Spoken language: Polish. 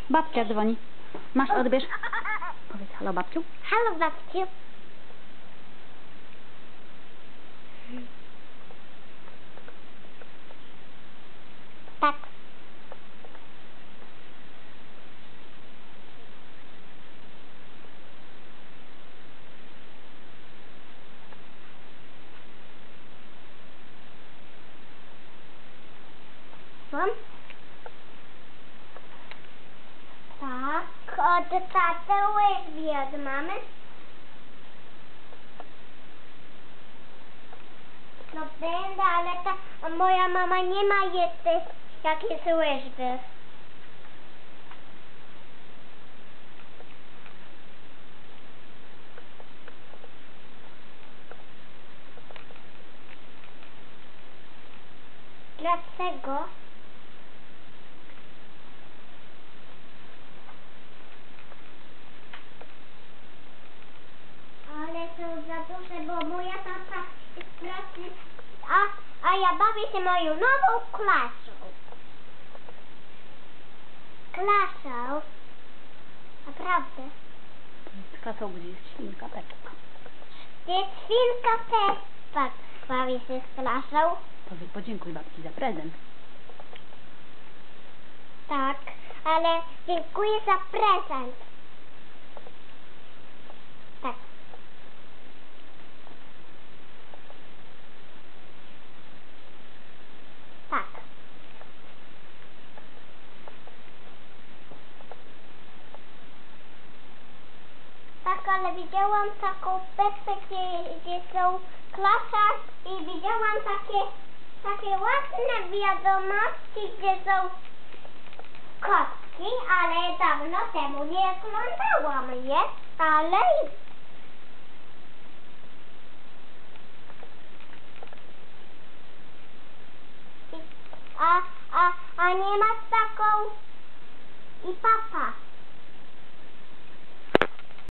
Babcia dzwoni. Masz, odbierz. Powiedz halo babciu. Halo babciu. Tak. Mam? Tak, od taty łyżwi od mamy. No będę, ale ta moja mama nie ma jeszcze jakieś łyżwy. Dlaczego? Ale są za duże, bo moja tata jest pracy, a ja bawię się moją nową klasą. Klasą? Naprawdę. Klasą, gdzie jest świnka Peppa. Jest świnka Peppa. Bawię się z klasą. Podziękuj babci za prezent. Tak, ale dziękuję za prezent. Tak. Tak. Tak, ale widziałam taką Peppę, gdzie są klasa i widziałam takie ładne wiadomości, gdzie są kotki, ale dawno temu nie oglądałam je, ale a nie masz taką i papa.